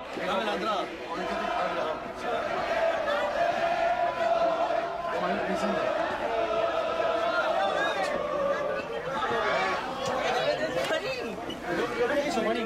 Dame la entrada. ¿Qué hizo, Manín?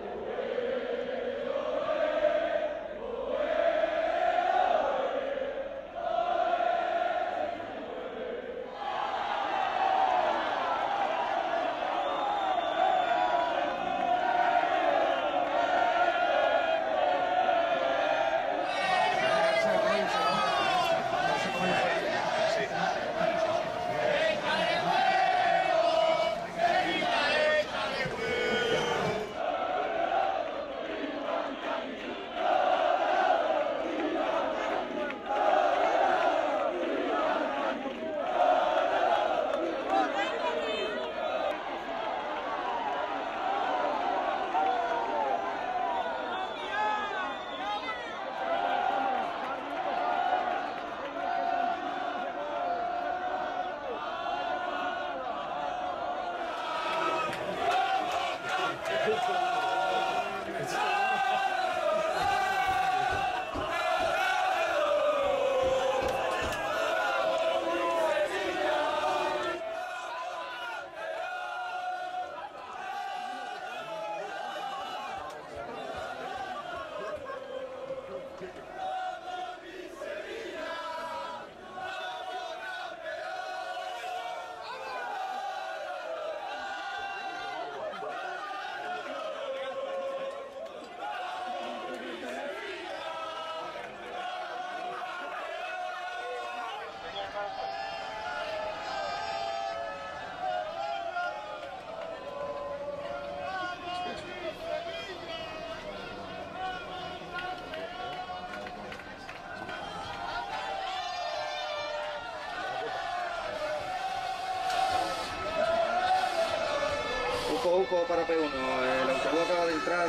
Uco para P1, el autobús acaba de entrar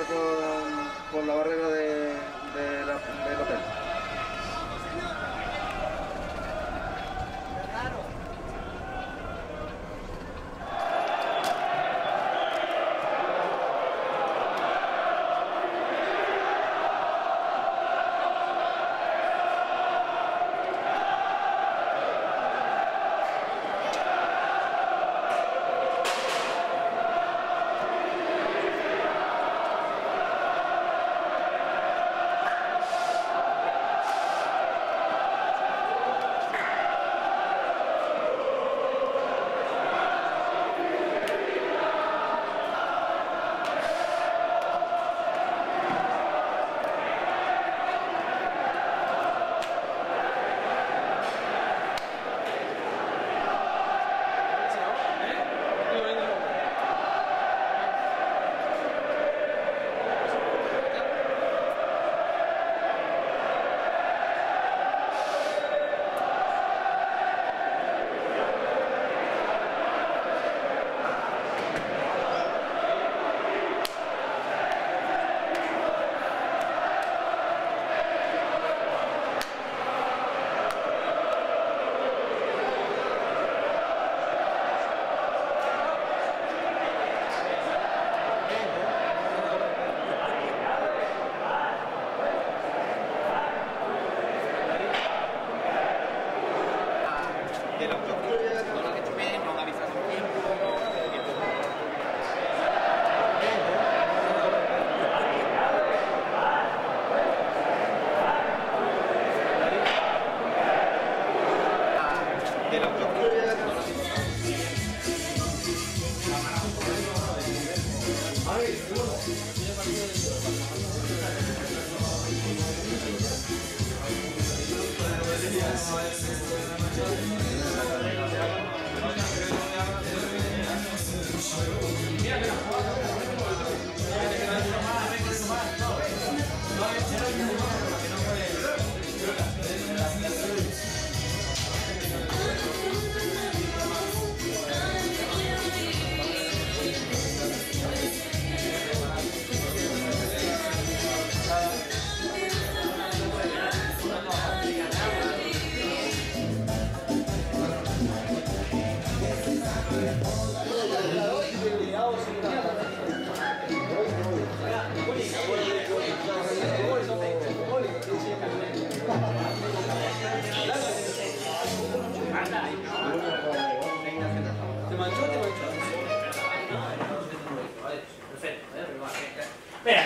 por la barrera del hotel.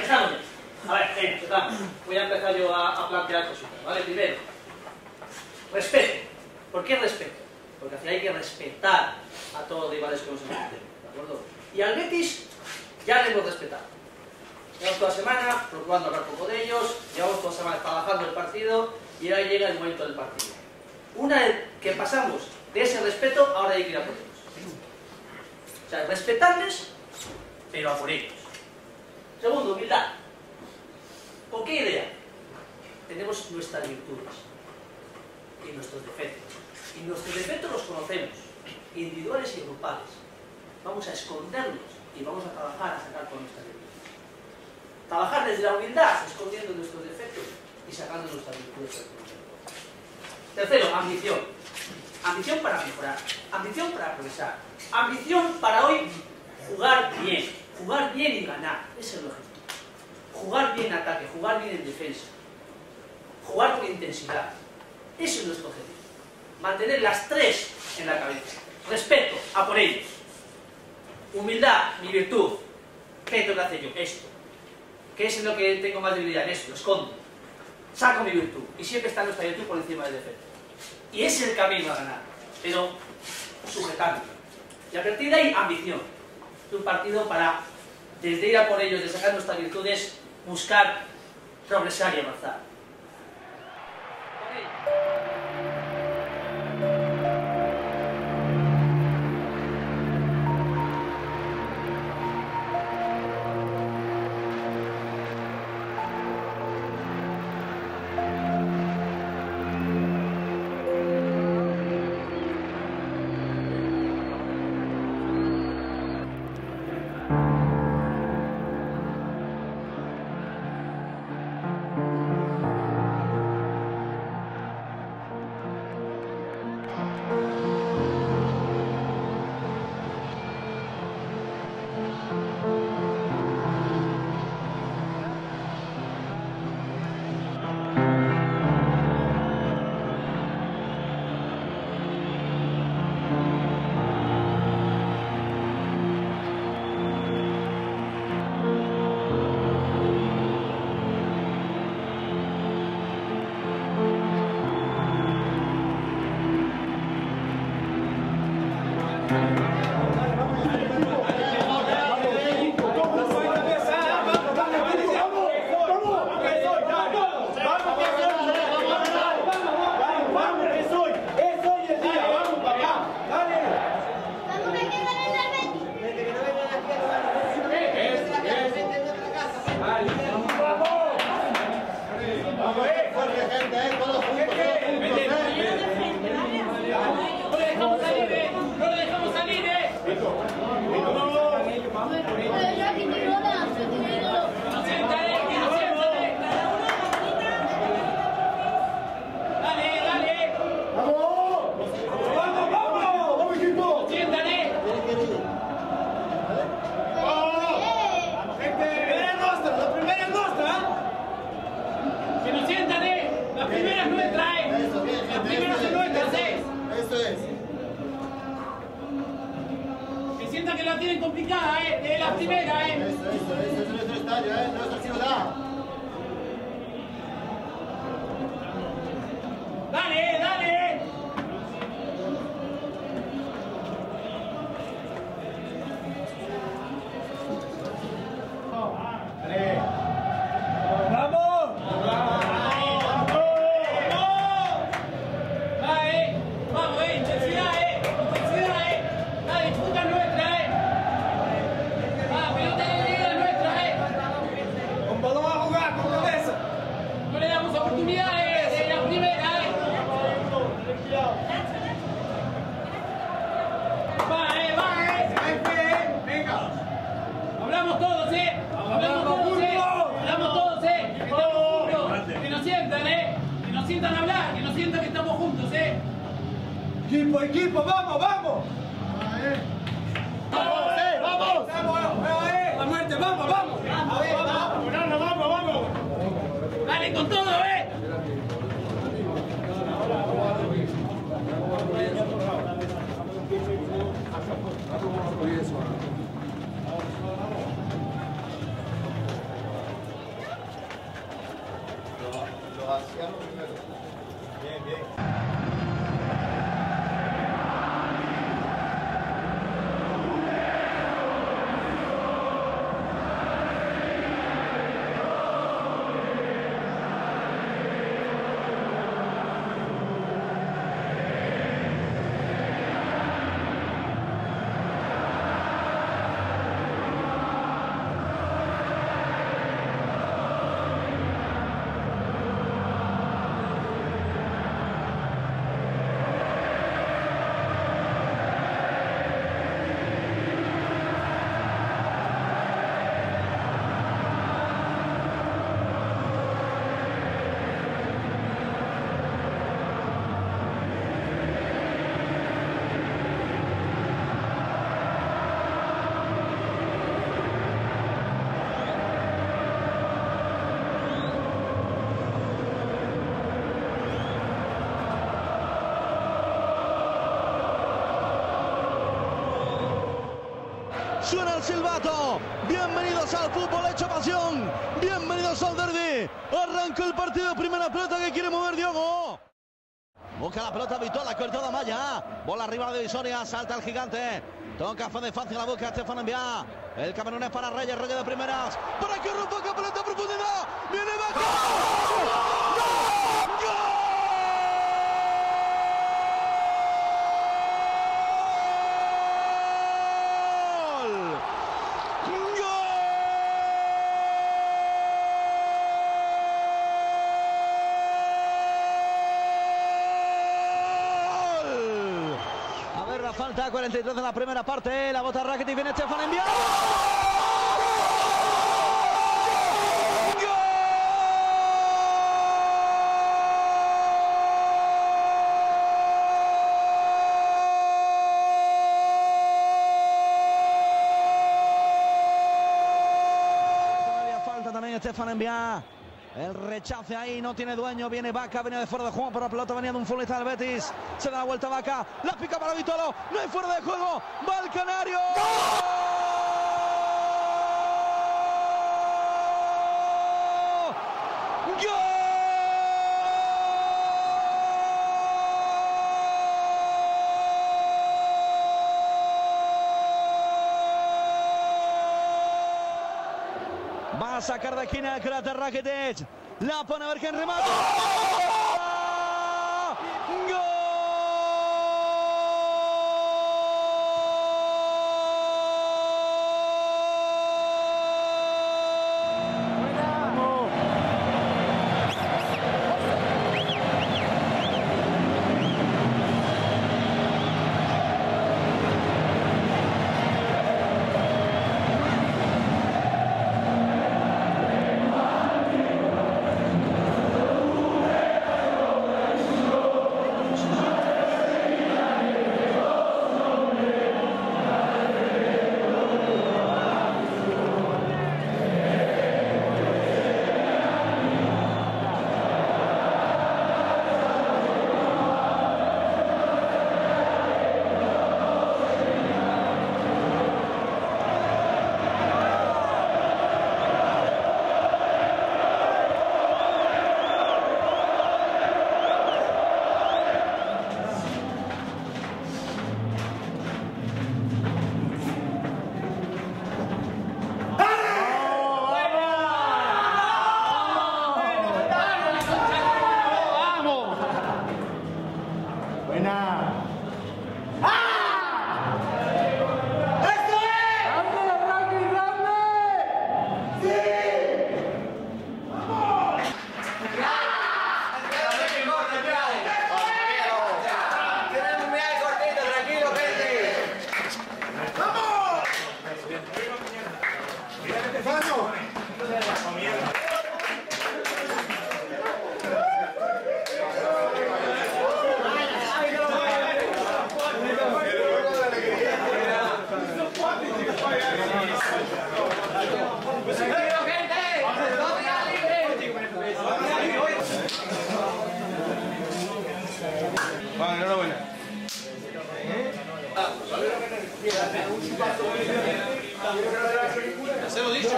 empezamos ya. A ver, empezamos. Voy a empezar yo a plantear cositas, ¿vale? Primero, respeto. ¿Por qué respeto? Porque al final hay que respetar a todos los rivales que nos enfrentemos, ¿de acuerdo? Y al Betis ya le hemos respetado. Llevamos toda la semana procurando hablar poco de ellos, llevamos toda la semana trabajando el partido y ahora llega el momento del partido. Una vez que pasamos de ese respeto, ahora hay que ir a por ellos. O sea, respetarles, pero a por ellos. Segundo, humildad. ¿Por qué idea? Tenemos nuestras virtudes y nuestros defectos. Y nuestros defectos los conocemos, individuales y grupales. Vamos a esconderlos y vamos a trabajar a sacar con nuestras virtudes. Trabajar desde la humildad, escondiendo nuestros defectos y sacando nuestras virtudes. Tercero, ambición. Ambición para mejorar, ambición para progresar, ambición para hoy jugar bien y ganar. Ese es el objetivo. Jugar bien en ataque, jugar bien en defensa, jugar con intensidad. Ese es nuestro objetivo. Mantener las tres en la cabeza. Respeto, a por ellos. Humildad, mi virtud. ¿Qué tengo que hacer yo? Esto. ¿Qué es en lo que tengo más debilidad? En esto, lo escondo. Saco mi virtud. Y siempre está nuestra virtud por encima del defecto. Y ese es el camino a ganar. Pero sujetando. Y a partir de ahí, ambición. Es un partido para, desde ir a por ellos, de sacar nuestras virtudes, buscar progresar y avanzar. Que la tienen complicada, de la primera, Eso es nuestro estadio, nuestra ciudad. Dale, dale. Hablamos todos, que nos sientan a hablar, que nos sientan que estamos juntos, Equipo, vamos, vamos. Vamos. A muerte, vamos. Dale con todo, Vaciarlo primero. Bien, bien. Suena el silbato. Bienvenidos al fútbol hecho pasión. Bienvenidos al derbi. Arranca el partido. Primera pelota que quiere mover Diogo. Busca la pelota Vitola, cortada Maya. Bola arriba de Divisoria. Salta el gigante. Toca de fácil la busca Estefan Envía. El camerunés para Reyes. Reyes de primeras. Para que rompa que pelota profundidad. Viene Vaca. ¡Gol! ¡Gol! Falta 43 de la primera parte, la bota Rakitic, viene Estefan Envía. Falta también Estefan Envía. El rechace ahí, no tiene dueño, viene Vaca, viene de fuera de juego, pero la pelota venía de un futbolista del Betis. Se da la vuelta Vaca, la pica para Vitolo, no hay fuera de juego, va el Canario. ¡Gol! Va a sacar de esquina el cráter Rakitic. La pone a ver quién remata. ¡Gol!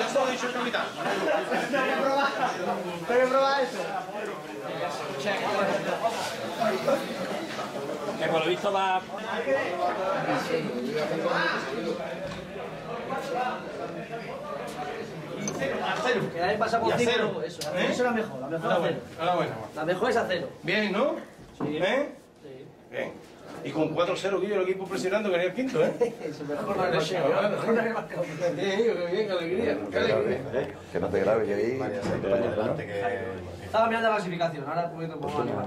Eso ha dicho el capitán. Pero que probar eso. Que por lo visto va... Que la vez pasada con 5, eso. Eso era mejor, la mejor a 0. Bueno. La mejor es a 0. Bien, ¿no? Sí. ¿Eh? Sí. Bien. Y con 4-0 Guillo el equipo presionando que era el quinto, ¿eh? Eso mejor no es marcado. Bien, qué alegría. Qué alegría. Que no te grabes, que ahí... Estaba mirando la clasificación, ahora un poquito más animado.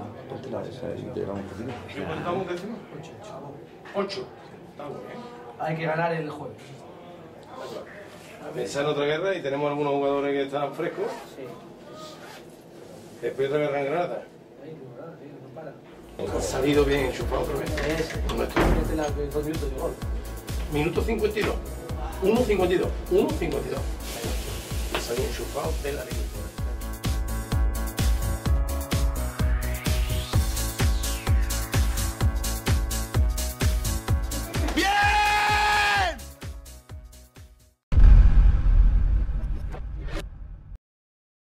¿Qué estamos décimos? 8. Está bien. Hay que ganar el jueves. Pensar en otra guerra y tenemos algunos jugadores que están frescos. Sí. Después otra guerra en Granada. No para. Ha salido bien enchufado otra vez. Nuestro. Este es 2 minutos de gol. Minuto 52. 1.52. 1.52. Ha salido enchufado de la liga.